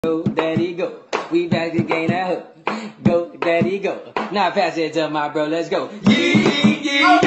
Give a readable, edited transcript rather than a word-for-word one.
Go, daddy, go. We back to gain that hook. Go, daddy, go. Now pass it to my bro. Let's go. Yeet, yeet.